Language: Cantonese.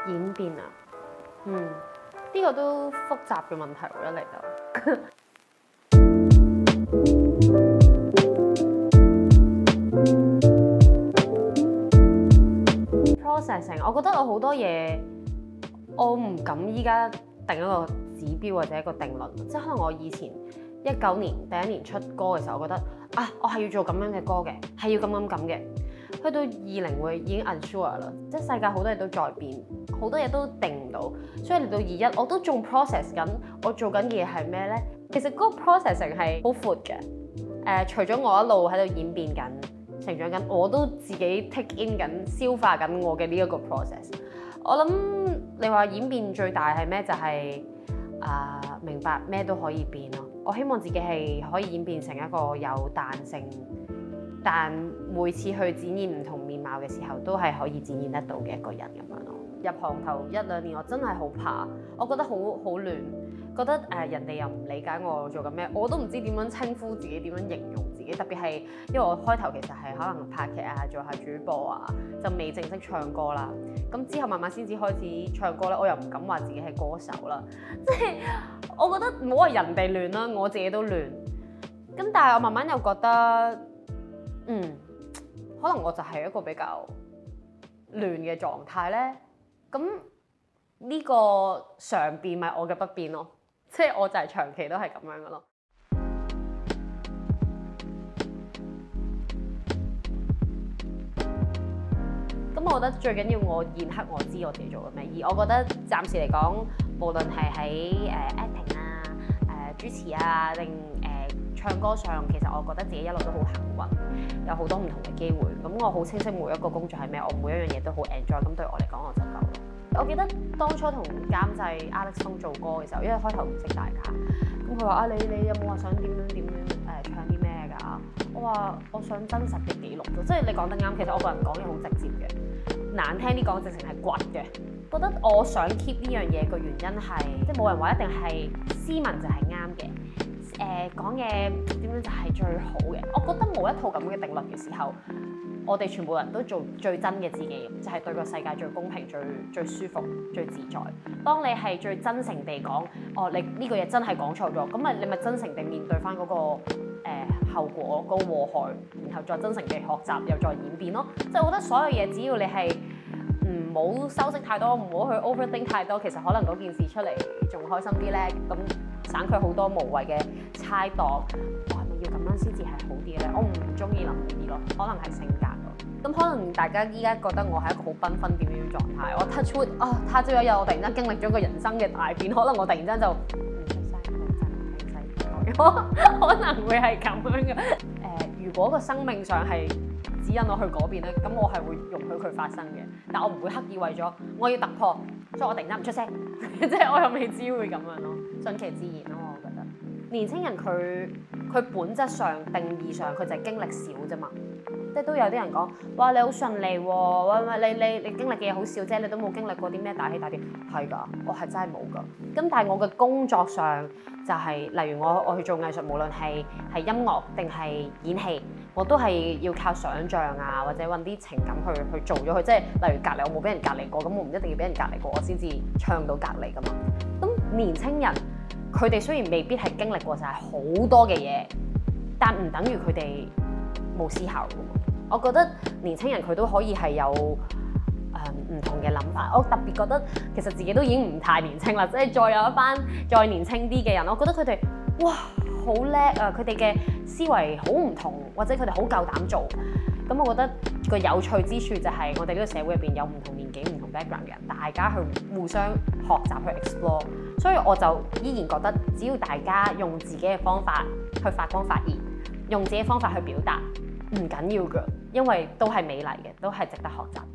演變啊，呢個都複雜嘅問題喎，一嚟就。processing， 我覺得我好多嘢，我唔敢依家定一個指標或者一個定論，即係可能我以前19年第一年出歌嘅時候，我覺得啊，我係要做咁樣嘅歌嘅，係要咁嘅。去到20會已經 unsure 啦，即係世界好多嘢都在變，好多嘢都定唔到，所以嚟到21我都仲 process 緊，我做緊嘅嘢係咩咧？其實嗰個 processing 係好闊嘅，除咗我一路喺度演變緊、成長緊，我都自己 take in 緊、消化緊我嘅呢一個 process。我諗你話演變最大係咩？就係明白咩都可以變咯。我希望自己係可以演變成一個有彈性，但每次去展現唔同面貌嘅時候，都係可以展現得到嘅一個人咁樣咯。入行頭1-2年，我真係好怕，我覺得好亂，覺得人哋又唔理解我做緊咩，我都唔知點樣稱呼自己，點樣形容自己。特別係因為我開頭其實係可能拍劇啊，做下主播啊，就未正式唱歌啦。咁之後慢慢先至開始唱歌咧，我又唔敢話自己係歌手啦。即係我覺得唔好話人哋亂啦，我自己都亂。咁但係我慢慢又覺得，可能我就係一個比較亂嘅狀態咧。咁呢個常變咪我嘅不變咯，即係我就係長期都係咁樣嘅咯。咁我覺得最緊要我現刻我知我自己做緊咩，而我覺得暫時嚟講，無論係喺acting 啊、主持啊定唱歌上，其實我覺得自己一路都好幸運，有好多唔同嘅機會。咁我好清晰每一個工作係咩，我每一樣嘢都好 enjoy。咁對我嚟講我就夠咯。我記得當初同監製 Alex 風做歌嘅時候，因為開頭唔識大家，咁佢話你有冇話想點樣唱啲咩㗎？我話我想真實嘅記錄啫，即係你講得啱。其實我個人講嘢好直接嘅，難聽啲講直情係倔嘅。覺得我想 keep 呢樣嘢個原因係，即係冇人話一定係斯文就係啱嘅。講嘢點樣就係最好嘅？我覺得冇一套咁嘅定律嘅時候，我哋全部人都做最真嘅自己，就係對個世界最公平、最舒服、最自在。當你係最真誠地講，你呢個嘢真係講錯咗，咁你咪真誠地面對翻嗰個後果、嗰個禍害，然後再真誠地學習，又再演變咯。即係我覺得所有嘢，只要你係唔好修飾太多，唔好去 overthink 太多，其實可能嗰件事出嚟仲開心啲咧。咁省卻好多無謂嘅猜度，我係咪要咁樣先至係好啲咧？我唔中意諗呢啲咯，可能係性格咯。咁可能大家依家覺得我係一個好繽紛點樣狀態，我 touch wood 他朝有一日我突然間經歷咗個人生嘅大變，可能我突然間就唔出聲，真係可能會係咁樣嘅。如果個生命上係指引我去嗰邊咧，咁我係會容許佢發生嘅，但我唔會刻意為咗我要突破，所以我突然間唔出聲，即係我又未知會咁樣咯，順其自然咯。我覺得年輕人佢本質上定義上佢就係經歷少啫嘛，即係都有啲人講哇你好順利喎，你經歷嘅嘢好少啫，你都冇經歷過啲咩大起大跌，係㗎，我係真係冇㗎。咁但係我嘅工作上就係例如我去做藝術，無論係音樂定係演戲，我都係要靠想像啊，或者揾啲情感去做咗佢。即係例如隔離我冇俾人隔離過，咁我唔一定要俾人隔離過，我先至唱到隔離㗎嘛。咁年青人佢哋雖然未必係經歷過晒好多嘅嘢，但唔等於佢哋冇思考㗎嘛。我覺得年青人佢都可以係有唔同嘅諗法。我特別覺得其實自己都已經唔太年青啦，即係再有一班再年青啲嘅人，我覺得佢哋哇好叻啊！佢哋嘅思維好唔同，或者佢哋好夠膽做。咁我覺得個有趣之處就係我哋呢個社會入邊有唔同年紀、唔同 background 嘅人，大家去互相學習去 explore。所以我就依然覺得，只要大家用自己嘅方法去發光發熱，用自己嘅方法去表達，唔緊要㗎，因為都係美麗嘅，都係值得學習。